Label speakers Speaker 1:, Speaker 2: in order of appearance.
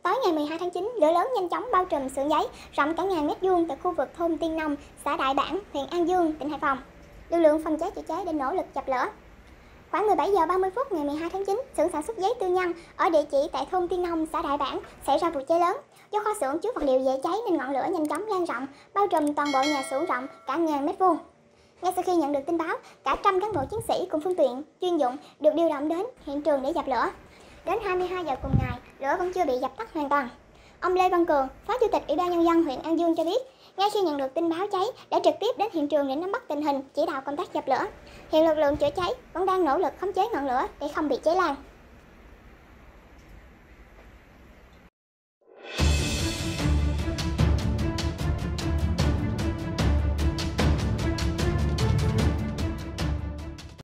Speaker 1: Tối ngày 12 tháng 9, lửa lớn nhanh chóng bao trùm xưởng giấy rộng cả ngàn mét vuông tại khu vực thôn Tiên Nông, xã Đại Bản, huyện An Dương, tỉnh Hải Phòng. Lực lượng phòng cháy chữa cháy đã nỗ lực dập lửa. Khoảng 17 giờ 30 phút ngày 12 tháng 9, xưởng sản xuất giấy tư nhân ở địa chỉ tại thôn Tiên Nông, xã Đại Bản xảy ra vụ cháy lớn. Do kho xưởng chứa vật liệu dễ cháy nên ngọn lửa nhanh chóng lan rộng, bao trùm toàn bộ nhà xưởng rộng cả ngàn mét vuông. Ngay sau khi nhận được tin báo, cả trăm cán bộ chiến sĩ cùng phương tiện chuyên dụng được điều động đến hiện trường để dập lửa. Đến 22 giờ cùng ngày, lửa vẫn chưa bị dập tắt hoàn toàn. Ông Lê Văn Cường, Phó Chủ tịch Ủy ban Nhân dân huyện An Dương cho biết, ngay khi nhận được tin báo cháy, đã trực tiếp đến hiện trường để nắm bắt tình hình, chỉ đạo công tác dập lửa. Hiện lực lượng chữa cháy vẫn đang nỗ lực khống chế ngọn lửa để không bị cháy lan.